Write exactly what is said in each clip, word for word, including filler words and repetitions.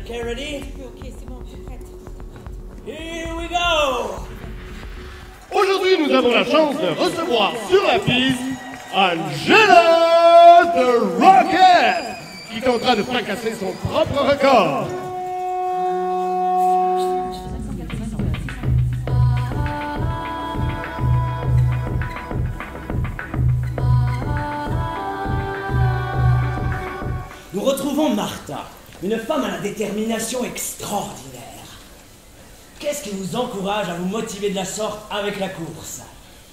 Okay, ready? Ok, c'est bon, t'es prête. Here we go! Aujourd'hui, nous avons la chance de recevoir sur la piste Angela the Rocket, qui tentera de fracasser son propre record. Nous retrouvons Martha, une femme à la détermination extraordinaire. Qu'est-ce qui vous encourage à vous motiver de la sorte avec la course?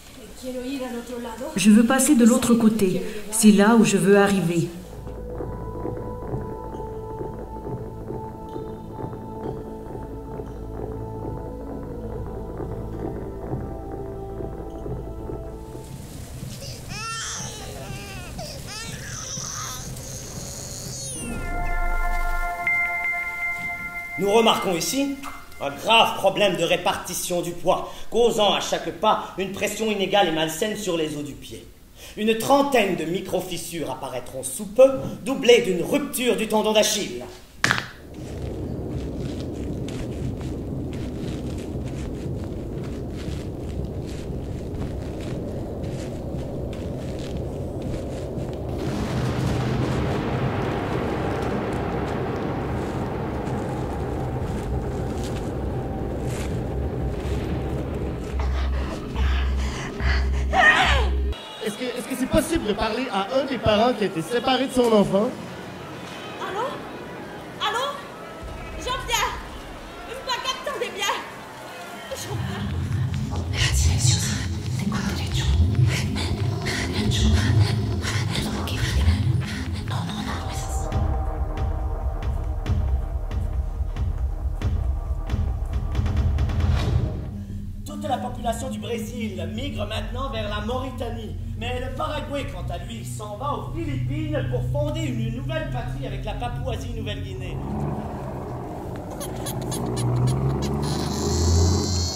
Je veux passer de l'autre côté. C'est là où je veux arriver. Nous remarquons ici un grave problème de répartition du poids, causant à chaque pas une pression inégale et malsaine sur les os du pied. Une trentaine de micro-fissures apparaîtront sous peu, doublées d'une rupture du tendon d'Achille. Est-ce que est-ce que c'est possible de parler à un des parents qui a été séparé de son enfant? Allô? Allô? Jean-Pierre! Une baguette, attendez bien! Jean-Pierre! Toute la population du Brésil migre maintenant vers la Mauritanie. Mais le Paraguay, quant à lui, s'en va aux Philippines pour fonder une nouvelle patrie avec la Papouasie-Nouvelle-Guinée.